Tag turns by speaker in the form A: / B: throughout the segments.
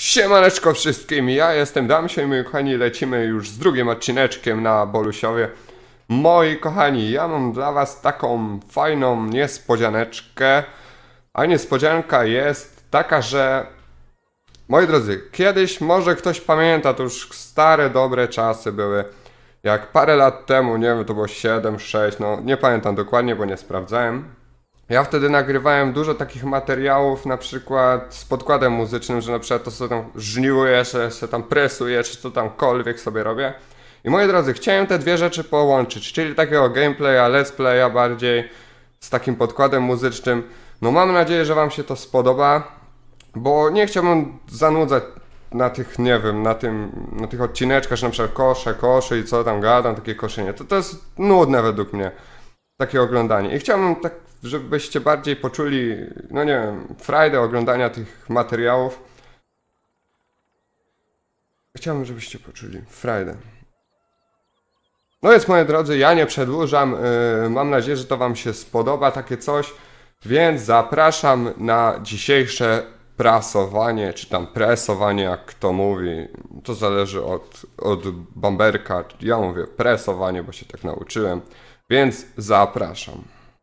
A: Siemaneczko wszystkim, ja jestem Damsio i moi kochani, lecimy już z drugim odcineczkiem na Bolusiowie. Moi kochani, ja mam dla was taką fajną niespodzianeczkę. A niespodzianka jest taka, że... Moi drodzy, kiedyś może ktoś pamięta, to już stare, dobre czasy były. Jak parę lat temu, nie wiem, to było 7, 6, no nie pamiętam dokładnie, bo nie sprawdzałem. Ja wtedy nagrywałem dużo takich materiałów, na przykład z podkładem muzycznym, że na przykład to sobie tam żniłuję, że się tam presuję, czy co tamkolwiek sobie robię. I moi drodzy, chciałem te dwie rzeczy połączyć, czyli takiego gameplaya, let's playa bardziej z takim podkładem muzycznym. No mam nadzieję, że wam się to spodoba, bo nie chciałbym zanudzać na tych, nie wiem, na tych odcineczkach, że na przykład kosze i co tam gadam, takie koszenie. To jest nudne według mnie, takie oglądanie. I chciałbym tak, żebyście bardziej poczuli, no nie wiem, frajdę oglądania tych materiałów. Chciałbym, żebyście poczuli frajdę. No więc, moi drodzy, ja nie przedłużam. Mam nadzieję, że to wam się spodoba takie coś. Więc zapraszam na dzisiejsze prasowanie, czy tam presowanie, jak kto mówi. To zależy od bamberka. Ja mówię presowanie, bo się tak nauczyłem. Więc zapraszam.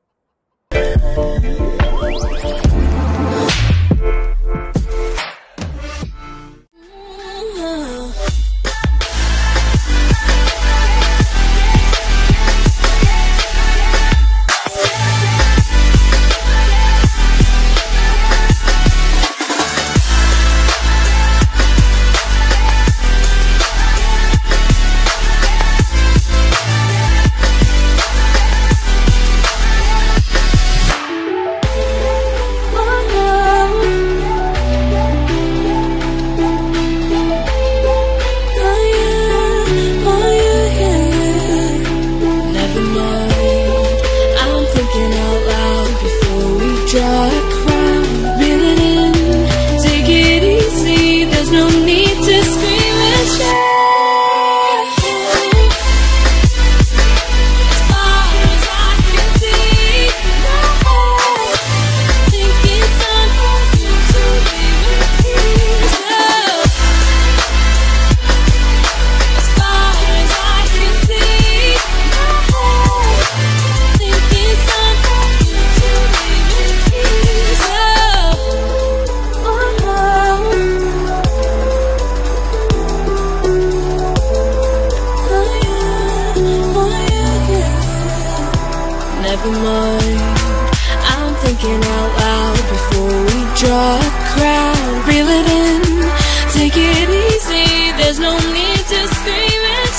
B: Never mind, I'm thinking out loud before we draw a crowd. Reel it in, take it easy, there's no need to scream and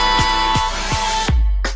B: shout.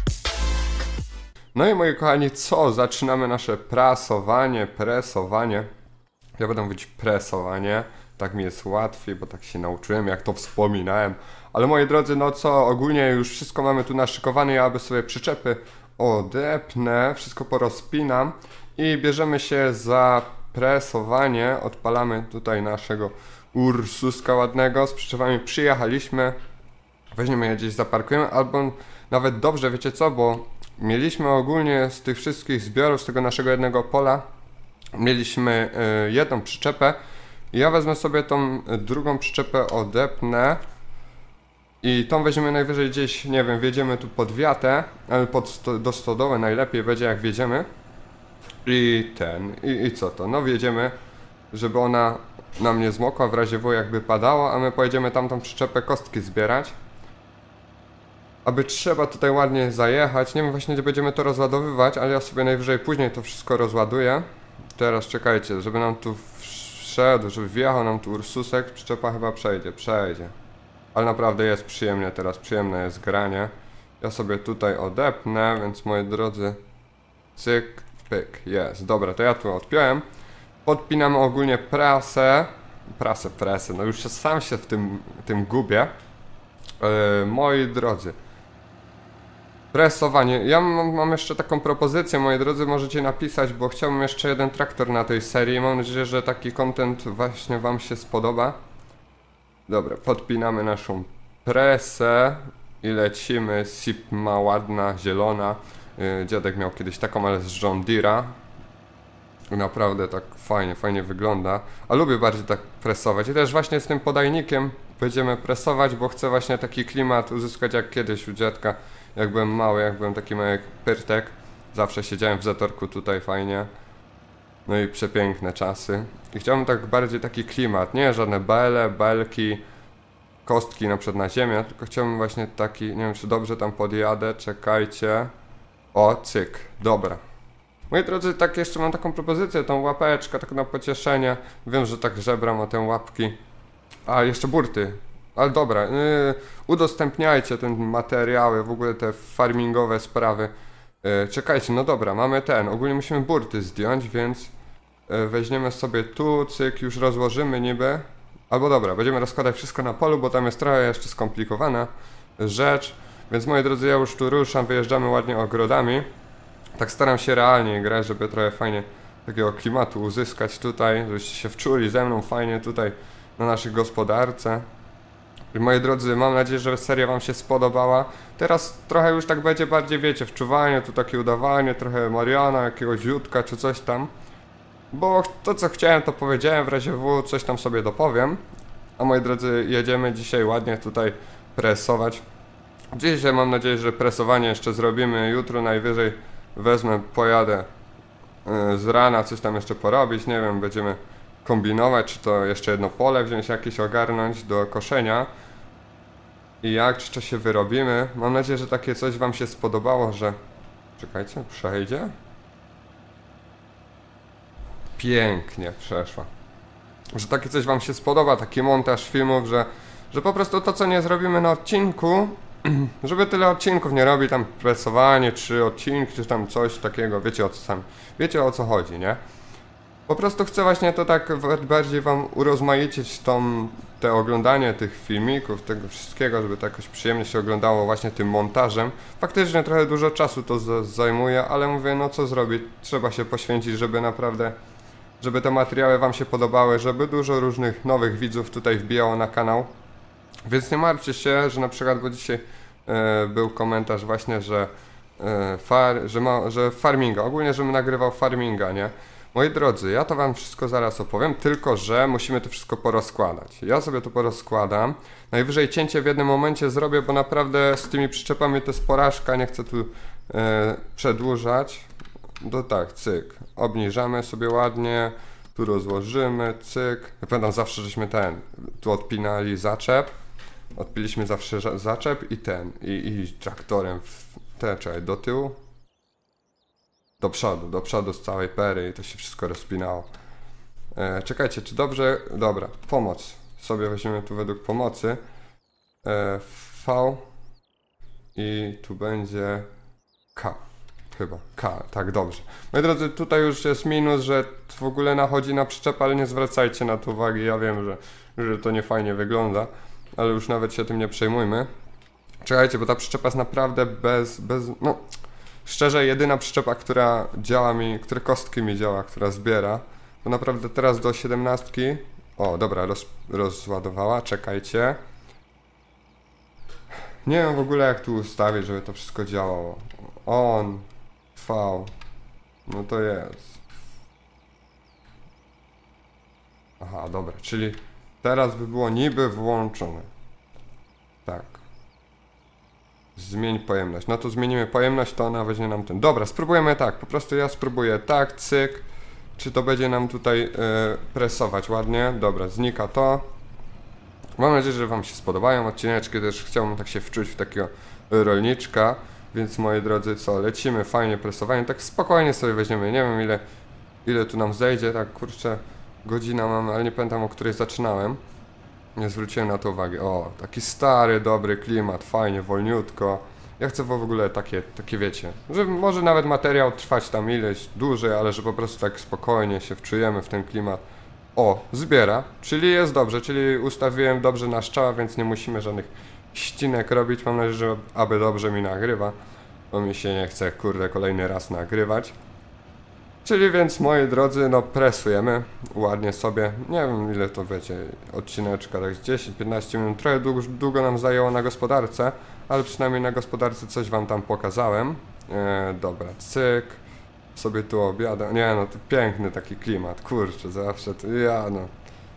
A: No i moi kochani, co? Zaczynamy nasze presowanie. Ja będę mówić presowanie, tak mi jest łatwiej, bo tak się nauczyłem, jak to wspominałem. Ale moi drodzy, no co, ogólnie już wszystko mamy tu naszykowane, ja aby sobie przyczepy odepnę, wszystko porozpinam i bierzemy się za presowanie. Odpalamy tutaj naszego Ursuska ładnego, z przyczepami przyjechaliśmy, weźmiemy je gdzieś, zaparkujemy, albo nawet dobrze, wiecie co, bo mieliśmy ogólnie z tych wszystkich zbiorów, z tego naszego jednego pola, mieliśmy jedną przyczepę i ja wezmę sobie tą drugą przyczepę, odepnę i tą weźmiemy najwyżej gdzieś, nie wiem, wjedziemy tu pod wiatę, ale do stodoły najlepiej będzie, jak wjedziemy. I co to? No wjedziemy, żeby ona nam nie zmokła, w razie W jakby padało, a my pojedziemy tamtą przyczepę kostki zbierać. Aby trzeba tutaj ładnie zajechać, nie wiem właśnie, gdzie będziemy to rozładowywać, ale ja sobie najwyżej później to wszystko rozładuję. Teraz czekajcie, żeby nam tu wszedł, żeby wjechał nam tu Ursusek, przyczepa chyba przejdzie. Ale naprawdę jest przyjemnie teraz, przyjemne jest granie. Ja sobie tutaj odepnę, więc moi drodzy, cyk, pyk, jest. Dobra, to ja tu odpiąłem. Podpinamy ogólnie prasę, no już sam się w tym gubię. Moi drodzy, presowanie. Ja mam jeszcze taką propozycję, moi drodzy, możecie napisać, bo chciałbym jeszcze jeden traktor na tej serii. Mam nadzieję, że taki content właśnie wam się spodoba. Dobra, podpinamy naszą presę i lecimy. Sipma ładna, zielona. Dziadek miał kiedyś taką, ale z John Deere'a. Naprawdę tak fajnie wygląda. A lubię bardziej tak presować. I też właśnie z tym podajnikiem będziemy presować, bo chcę właśnie taki klimat uzyskać jak kiedyś u dziadka, jak byłem mały, jak byłem taki mały jak pyrtek. Zawsze siedziałem w zatorku tutaj fajnie. No i przepiękne czasy. I chciałbym tak bardziej taki klimat, nie żadne bele, belki, kostki na przykład na ziemię, tylko chciałbym właśnie taki, nie wiem czy dobrze tam podjadę, czekajcie. O, cyk, dobra. Moi drodzy, tak jeszcze mam taką propozycję, tą łapeczkę, tak na pocieszenie. Wiem, że tak żebram o te łapki. A, jeszcze burty. Ale dobra, udostępniajcie te materiały, w ogóle te farmingowe sprawy. Czekajcie, no dobra, mamy ten. Ogólnie musimy burty zdjąć, więc weźmiemy sobie tu, cyk, już rozłożymy niby. Albo dobra, będziemy rozkładać wszystko na polu, bo tam jest trochę jeszcze skomplikowana rzecz. Więc moi drodzy, ja już tu ruszam, wyjeżdżamy ładnie ogrodami. Tak staram się realnie grać, żeby trochę fajnie takiego klimatu uzyskać tutaj, żebyście się wczuli ze mną fajnie tutaj na naszej gospodarce. I moi drodzy, mam nadzieję, że seria wam się spodobała. Teraz trochę już tak będzie bardziej, wiecie, wczuwanie, tu takie udawanie, trochę Mariana, jakiegoś Jutka czy coś tam. Bo to co chciałem to powiedziałem, w razie W coś tam sobie dopowiem. A moi drodzy, jedziemy dzisiaj ładnie tutaj presować. Dzisiaj mam nadzieję, że presowanie jeszcze zrobimy, jutro najwyżej wezmę, pojadę z rana coś tam jeszcze porobić, nie wiem, będziemy kombinować, czy to jeszcze jedno pole wziąć jakieś, ogarnąć do koszenia i jak, czy to się wyrobimy. Mam nadzieję, że takie coś wam się spodobało, że... Czekajcie, przejdzie? Pięknie przeszła. Że takie coś wam się spodoba, taki montaż filmów, że po prostu to co nie zrobimy na odcinku, żeby tyle odcinków nie robi, tam presowanie, 3 odcinki, czy tam coś takiego, wiecie o co chodzi, nie? Po prostu chcę właśnie to tak bardziej wam urozmaicić te oglądanie tych filmików, tego wszystkiego, żeby to jakoś przyjemnie się oglądało właśnie tym montażem. Faktycznie trochę dużo czasu to zajmuje, ale mówię, no co zrobić, trzeba się poświęcić, żeby naprawdę, żeby te materiały wam się podobały, żeby dużo różnych nowych widzów tutaj wbijało na kanał. Więc nie martwcie się, że na przykład, bo dzisiaj był komentarz właśnie, że farminga, ogólnie żebym nagrywał farminga, nie? Moi drodzy, ja to wam wszystko zaraz opowiem, tylko że musimy to wszystko porozkładać. Ja sobie to porozkładam, najwyżej cięcie w jednym momencie zrobię, bo naprawdę z tymi przyczepami to jest porażka, nie chcę tu przedłużać. To tak, cyk, obniżamy sobie ładnie, tu rozłożymy, cyk. Ja pamiętam zawsze, żeśmy tu odpinali zaczep. Odpiliśmy zawsze zaczep i traktorem czekaj, do tyłu. Do przodu z całej pery i to się wszystko rozpinało. Czekajcie, czy dobrze? Dobra, pomoc. Sobie weźmiemy tu według pomocy. V i tu będzie K. Chyba K, tak dobrze. Moi drodzy, tutaj już jest minus, że w ogóle nachodzi na przyczep, ale nie zwracajcie na to uwagi. Ja wiem, że to nie fajnie wygląda, ale już nawet się tym nie przejmujmy. Czekajcie, bo ta przyczepa jest naprawdę no szczerze jedyna przyczepa, która działa mi, które kostki mi działa, która zbiera. Bo naprawdę teraz do 17. O, dobra, rozładowała, czekajcie. Nie wiem w ogóle jak tu ustawić, żeby to wszystko działało. On, V, no to jest. Aha, dobra, czyli teraz by było niby włączone. Tak. Zmień pojemność. No to zmienimy pojemność, to ona weźmie nam ten. Dobra, spróbujemy tak. Po prostu ja spróbuję tak, cyk. Czy to będzie nam tutaj presować ładnie? Dobra, znika to. Mam nadzieję, że wam się spodobają odcineczki. Też chciałbym tak się wczuć w takiego rolniczka. Więc moi drodzy, co? Lecimy fajnie presowanie. Tak spokojnie sobie weźmiemy. Nie wiem ile tu nam zejdzie. Tak kurczę, godzina mamy, ale nie pamiętam o której zaczynałem. Nie zwróciłem na to uwagi. O, taki stary, dobry klimat, fajnie, wolniutko. Ja chcę w ogóle takie wiecie, że może nawet materiał trwać tam ileś dłużej, ale że po prostu tak spokojnie się wczujemy w ten klimat. O, zbiera, czyli jest dobrze, czyli ustawiłem dobrze na strzała, więc nie musimy żadnych ścinek robić. Mam nadzieję, że aby dobrze mi nagrywa, bo mi się nie chce, kurde, kolejny raz nagrywać. Czyli więc, moi drodzy, no presujemy ładnie sobie, nie wiem ile to wiecie, odcineczka, tak 10-15 minut, trochę długo nam zajęło na gospodarce, ale przynajmniej na gospodarce coś wam tam pokazałem. Dobra, cyk, sobie tu obiadam, nie no, to piękny taki klimat, kurczę, zawsze to,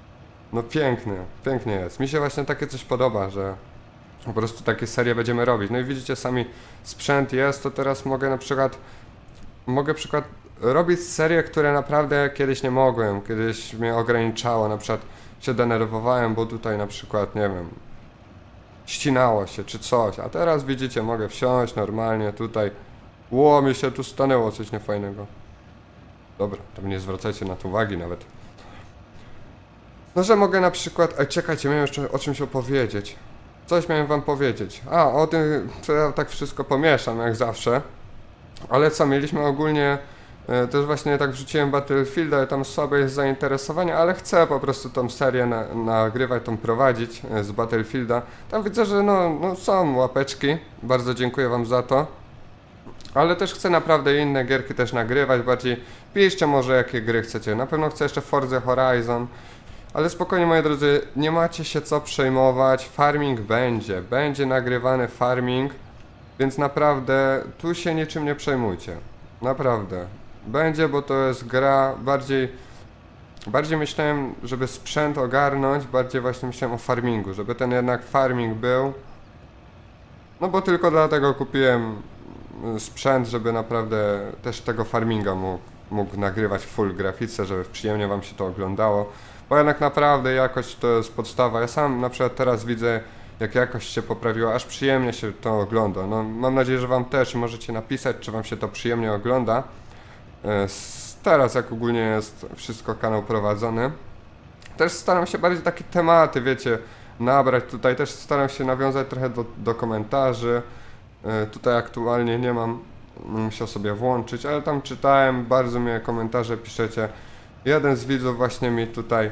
A: No pięknie, pięknie jest. Mi się właśnie takie coś podoba, że po prostu takie serie będziemy robić. No i widzicie sami, sprzęt jest, to teraz mogę przykład robić serie, które naprawdę kiedyś nie mogłem, kiedyś mnie ograniczało, na przykład się denerwowałem, bo tutaj na przykład, nie wiem, ścinało się czy coś, a teraz widzicie, mogę wsiąść normalnie tutaj. Ło, mi się tu stanęło coś niefajnego. Dobra, to nie zwracajcie na to uwagi nawet. No, że mogę na przykład... czekajcie, miałem jeszcze o czymś opowiedzieć. Coś miałem wam powiedzieć. A, o tym, co ja tak wszystko pomieszam, jak zawsze. Ale co, mieliśmy ogólnie... też właśnie tak wrzuciłem Battlefielda i tam słabe jest zainteresowanie, ale chcę po prostu tą serię nagrywać, tą prowadzić z Battlefielda. Tam widzę, że no są łapeczki. Bardzo dziękuję wam za to. Ale też chcę naprawdę inne gierki też nagrywać, bardziej piszcie może jakie gry chcecie. Na pewno chcę jeszcze Forza Horizon. Ale spokojnie moi drodzy, nie macie się co przejmować, farming będzie nagrywany farming, więc naprawdę tu się niczym nie przejmujcie, naprawdę, będzie, bo to jest gra, bardziej myślałem, żeby sprzęt ogarnąć, bardziej właśnie myślałem o farmingu, żeby ten jednak farming był, no bo tylko dlatego kupiłem sprzęt, żeby naprawdę też tego farminga mógł nagrywać w full grafice, żeby przyjemnie wam się to oglądało. Bo jednak naprawdę jakość to jest podstawa. Ja sam na przykład teraz widzę, jak jakość się poprawiła, aż przyjemnie się to ogląda. No, mam nadzieję, że wam też możecie napisać, czy wam się to przyjemnie ogląda. Teraz jak ogólnie jest wszystko kanał prowadzony. Też staram się bardziej takie tematy, wiecie, nabrać. Tutaj też staram się nawiązać trochę do komentarzy. Tutaj aktualnie nie mam, musiał sobie włączyć, ale tam czytałem, bardzo mnie komentarze piszecie. Jeden z widzów właśnie mi tutaj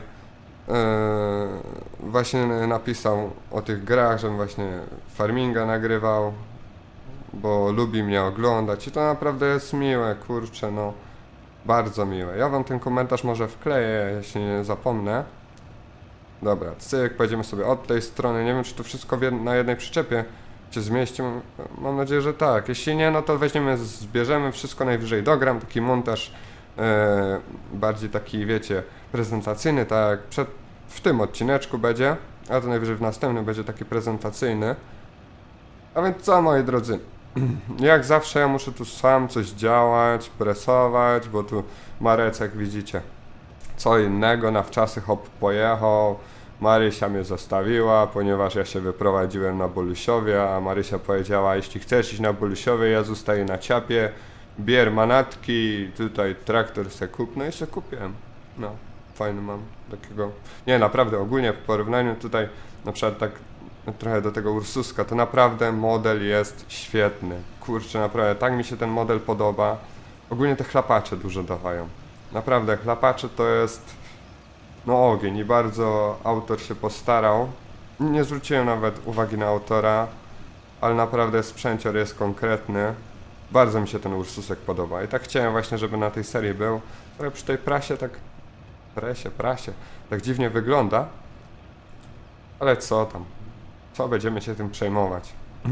A: właśnie napisał o tych grach, żebym właśnie farminga nagrywał, bo lubi mnie oglądać i to naprawdę jest miłe, kurczę, no bardzo miłe. Ja wam ten komentarz może wkleję, jeśli nie zapomnę. Dobra, cyk, pojedziemy sobie od tej strony, nie wiem czy to wszystko na jednej przyczepie się zmieści, mam nadzieję, że tak. Jeśli nie, no to zbierzemy wszystko, najwyżej dogram, taki montaż bardziej taki, wiecie, prezentacyjny, tak jak w tym odcineczku będzie, a to najwyżej w następnym będzie taki prezentacyjny. A więc co, moi drodzy, jak zawsze ja muszę tu sam coś działać, presować, bo tu Marec, jak widzicie, co innego, na wczasy hop pojechał, Marysia mnie zostawiła, ponieważ ja się wyprowadziłem na Bolusiowie, a Marysia powiedziała, jeśli chcesz iść na Bolusiowie, ja zostaję na Ciapie, bier manatki, tutaj traktor se kup, no i se kupiłem, no, fajny mam takiego, nie, naprawdę, ogólnie w porównaniu tutaj, na przykład tak trochę do tego Ursuska, to naprawdę model jest świetny, kurczę, naprawdę, tak mi się ten model podoba, ogólnie te chlapacze dużo dawają, naprawdę, chlapacze to jest, no ogień i bardzo autor się postarał, nie zwróciłem nawet uwagi na autora, ale naprawdę sprzęcior jest konkretny. Bardzo mi się ten Ursusek podoba i tak chciałem właśnie, żeby na tej serii był. Ale przy tej prasie tak... prasie... tak dziwnie wygląda. Ale co tam? Co będziemy się tym przejmować?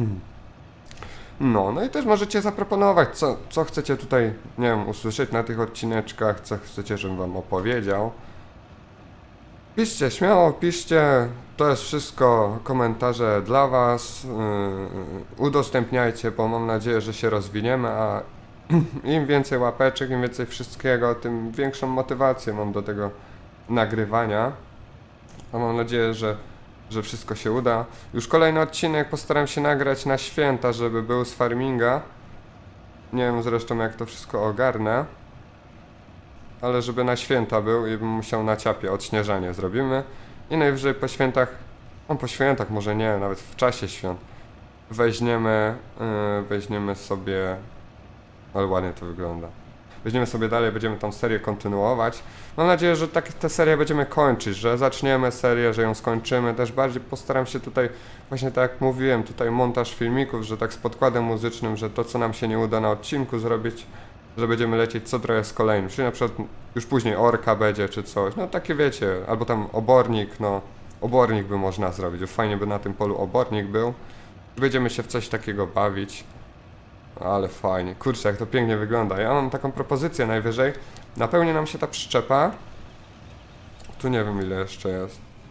A: No i też możecie zaproponować, co chcecie tutaj, nie wiem, usłyszeć na tych odcineczkach, co chcecie, żebym wam opowiedział. Piszcie, śmiało piszcie, to jest wszystko komentarze dla was, udostępniajcie, bo mam nadzieję, że się rozwiniemy, a im więcej łapeczek, im więcej wszystkiego, tym większą motywację mam do tego nagrywania, a mam nadzieję, że wszystko się uda. Już kolejny odcinek postaram się nagrać na święta, żeby był z farminga, nie wiem zresztą jak to wszystko ogarnę. Ale żeby na święta był i bym musiał na Ciapie odśnieżanie zrobimy i najwyżej po świętach może nie, nawet w czasie świąt weźmiemy sobie, ale ładnie to wygląda, weźmiemy sobie dalej, będziemy tą serię kontynuować. Mam nadzieję, że te serie będziemy kończyć, że zaczniemy serię, że ją skończymy, też bardziej postaram się tutaj, właśnie tak jak mówiłem, tutaj montaż filmików, że tak z podkładem muzycznym, że to co nam się nie uda na odcinku zrobić, że będziemy lecieć co trochę z kolejnym, czyli na przykład już później orka będzie czy coś, no takie wiecie, albo tam obornik, no obornik by można zrobić, fajnie by na tym polu obornik był, będziemy się w coś takiego bawić, ale fajnie, kurczę jak to pięknie wygląda, ja mam taką propozycję najwyżej, napełni nam się ta przyczepa, tu nie wiem ile jeszcze jest,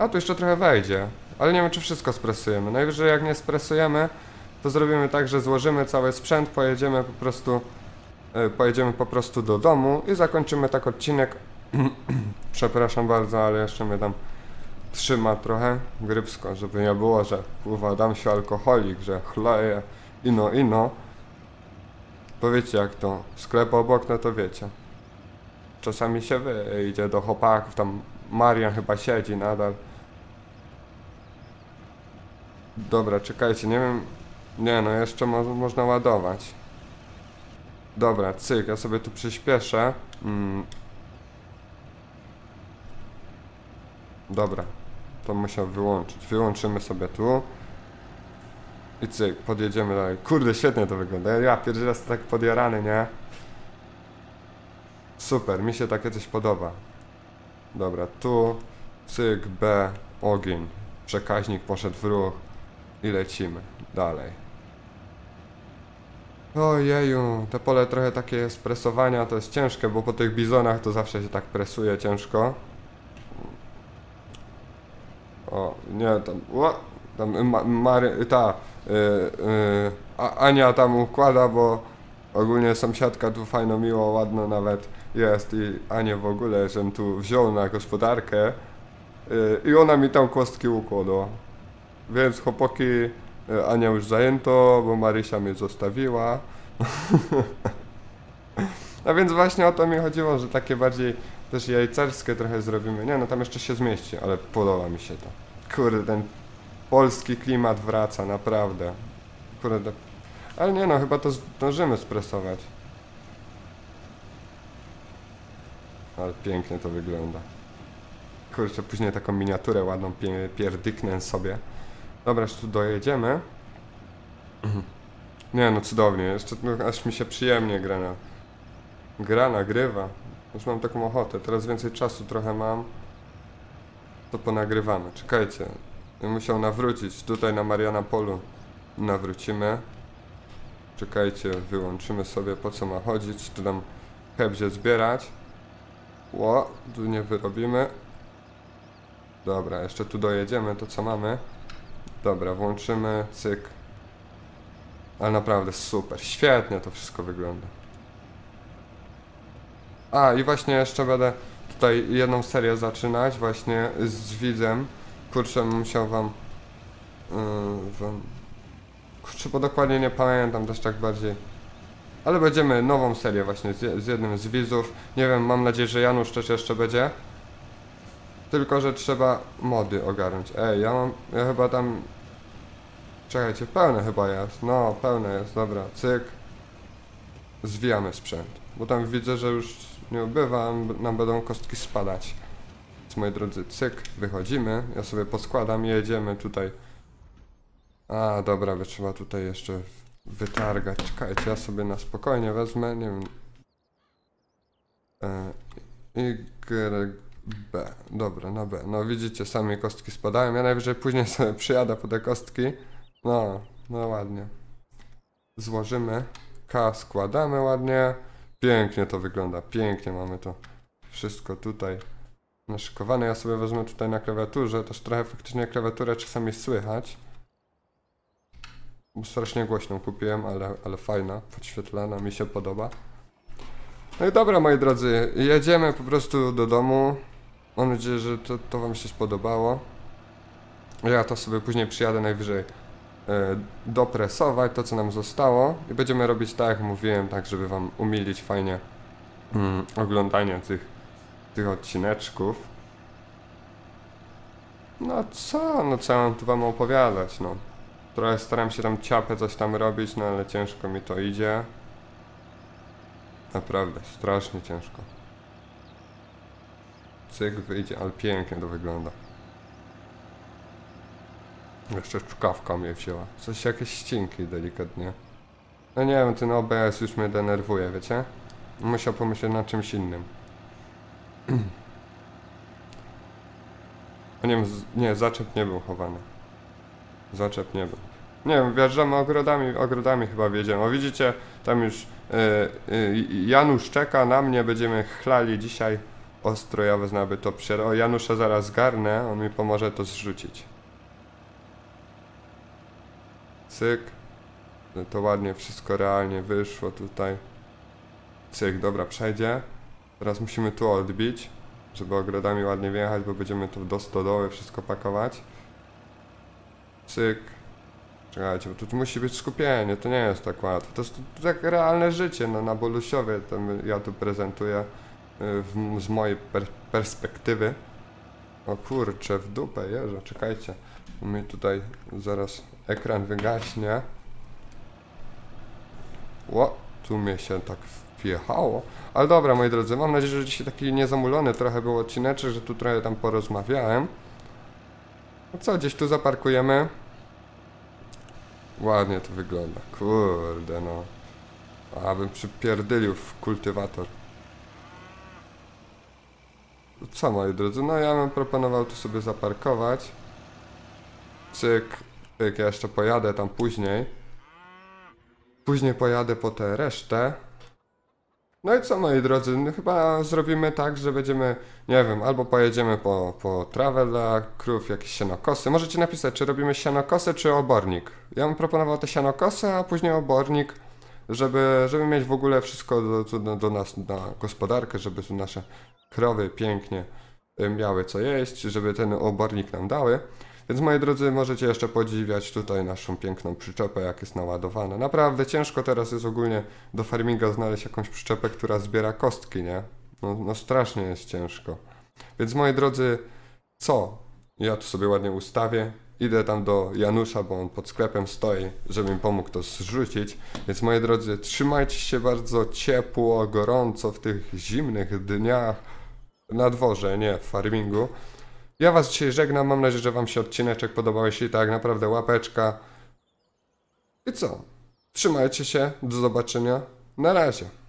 A: A tu jeszcze trochę wejdzie, ale nie wiem, czy wszystko spresujemy. Najwyżej jak nie spresujemy, to zrobimy tak, że złożymy cały sprzęt, pojedziemy po prostu do domu i zakończymy tak odcinek. Przepraszam bardzo, ale jeszcze mnie tam trzyma trochę grypsko, żeby nie było, że kurwa dam się alkoholik, że chleję, ino. To wiecie jak to, sklep obok, no to wiecie. Czasami się wyjdzie do chłopaków, tam Marian chyba siedzi nadal. Dobra, czekajcie, nie wiem, nie no, jeszcze można ładować. Dobra, cyk, ja sobie tu przyspieszę. Dobra, to musiał wyłączyć. Wyłączymy sobie tu. I cyk, podjedziemy dalej. Kurde, świetnie to wygląda. Ja pierwszy raz tak podjarany, nie? Super, mi się takie coś podoba. Dobra, tu, cyk, B, ogień. Przekaźnik poszedł w ruch i lecimy dalej. Ojeju, te pole trochę takie jest presowania, to jest ciężkie, bo po tych bizonach to zawsze się tak presuje ciężko. O, nie, Ania tam układa, bo ogólnie sąsiadka tu fajno, miło, ładno nawet jest i Anię w ogóle, żem tu wziął na gospodarkę i ona mi tam kostki układała. Więc chłopaki, Ania już zajęto, bo Marysia mnie zostawiła. A więc właśnie o to mi chodziło, że takie bardziej też jajcarskie trochę zrobimy. Nie no, tam jeszcze się zmieści, ale podoba mi się to. Kurde, ten polski klimat wraca, naprawdę. Kurde, ale nie no, chyba to zdążymy stresować. Ale pięknie to wygląda. Kurczę, później taką miniaturę ładną pierdyknę sobie. Dobra, już tu dojedziemy. Nie no, cudownie, jeszcze no, aż mi się przyjemnie nagrywa. Już mam taką ochotę, teraz więcej czasu trochę mam. To ponagrywamy, czekajcie. Ja musiał nawrócić, tutaj na Mariana Polu nawrócimy. Czekajcie, wyłączymy sobie, po co ma chodzić, tu tam hebzie zbierać. Ło, tu nie wyrobimy. Dobra, jeszcze tu dojedziemy, to co mamy. Dobra, włączymy, cyk. Ale naprawdę super, świetnie to wszystko wygląda. A, i właśnie jeszcze będę tutaj jedną serię zaczynać właśnie z widzem. Kurczę, musiał kurczę, bo dokładnie nie pamiętam też tak bardziej. Ale będziemy nową serię właśnie z jednym z widzów. Nie wiem, mam nadzieję, że Janusz też jeszcze będzie. Tylko, że trzeba mody ogarnąć. Ej, ja chyba tam... Czekajcie, pełne chyba jest. No, pełne jest, dobra, cyk. Zwijamy sprzęt. Bo tam widzę, że już nie ubywa, nam będą kostki spadać. Więc moi drodzy, cyk, wychodzimy. Ja sobie poskładam i jedziemy tutaj. A, dobra, trzeba tutaj jeszcze wytargać. Czekajcie, ja sobie na spokojnie wezmę, nie wiem. B. Dobra, na B. No widzicie, same kostki spadają. Ja najwyżej później sobie przyjadę po te kostki. No ładnie. Złożymy. K składamy ładnie. Pięknie to wygląda. Pięknie mamy to wszystko tutaj naszykowane. Ja sobie wezmę tutaj na klawiaturze. Też trochę faktycznie klawiaturę czasami słychać. Strasznie głośną kupiłem, ale fajna, podświetlana, mi się podoba. No i dobra, moi drodzy, jedziemy po prostu do domu. Mam nadzieję, że to wam się spodobało. Ja to sobie później przyjadę najwyżej dopresować to, co nam zostało. I będziemy robić tak, jak mówiłem, tak żeby wam umilić fajnie oglądanie tych odcineczków. No co mam tu wam opowiadać, no. Trochę staram się tam ciapę coś tam robić, no ale ciężko mi to idzie. Naprawdę, strasznie ciężko. Cyk wyjdzie, ale pięknie to wygląda. Jeszcze czkawka mnie wzięła. Coś, jakieś ścinki delikatnie. No nie wiem, ten OBS już mnie denerwuje, wiecie? Musiał pomyśleć nad czymś innym. A nie wiem, nie, zaczep nie był chowany. Zaczep nie był. Nie wiem, wjeżdżamy ogrodami chyba wjedziemy. O widzicie, tam już Janusz czeka na mnie, będziemy chlali dzisiaj ostro, ja wezmę aby to o, Janusza zaraz zgarnę, on mi pomoże to zrzucić. Cyk. No to ładnie wszystko realnie wyszło tutaj. Cyk, dobra, przejdzie. Teraz musimy tu odbić, żeby ogrodami ładnie wjechać, bo będziemy tu do stodoły wszystko pakować. Cyk. Czekajcie, bo tu musi być skupienie, to nie jest tak łatwo. To jest tak realne życie, no na Bolusiowie to ja tu prezentuję z mojej perspektywy. O kurczę, w dupę jeżdżę, czekajcie. Mi tutaj zaraz ekran wygaśnie. Ło, tu mnie się tak wjechało. Ale dobra, moi drodzy, mam nadzieję, że dzisiaj taki niezamulony trochę był odcineczek, że tu trochę tam porozmawiałem. No co, gdzieś tu zaparkujemy. Ładnie to wygląda, kurde no. Abym przypierdylił w kultywator. Co, moi drodzy, no ja bym proponował tu sobie zaparkować. Cyk, cyk, ja jeszcze pojadę tam później. Później pojadę po tę resztę. No i co, moi drodzy, no chyba zrobimy tak, że będziemy, nie wiem, albo pojedziemy po trawę dla krów, jakieś sianokosy. Możecie napisać, czy robimy sianokosę, czy obornik. Ja bym proponował te sianokosy, a później obornik, żeby mieć w ogóle wszystko do nas na gospodarkę, żeby tu nasze krowy pięknie miały co jeść, żeby ten obornik nam dały. Więc moi drodzy, możecie jeszcze podziwiać tutaj naszą piękną przyczepę, jak jest naładowana. Naprawdę ciężko teraz jest ogólnie do farminga znaleźć jakąś przyczepę, która zbiera kostki, nie? No strasznie jest ciężko. Więc moi drodzy, co? Ja tu sobie ładnie ustawię. Idę tam do Janusza, bo on pod sklepem stoi, żeby mi pomógł to zrzucić. Więc moi drodzy, trzymajcie się bardzo ciepło, gorąco w tych zimnych dniach na dworze, nie w farmingu. Ja was dzisiaj żegnam, mam nadzieję, że wam się odcineczek podobał, jeśli tak, naprawdę łapeczka. I co? Trzymajcie się, do zobaczenia, na razie.